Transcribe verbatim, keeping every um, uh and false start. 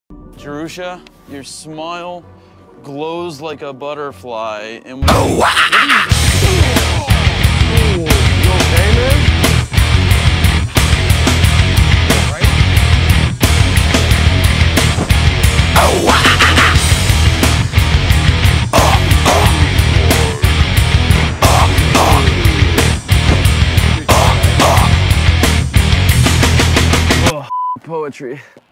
Jerusha, your smile glows like a butterfly, and when Oh, you... You okay, man? Right? oh, Oh, poetry.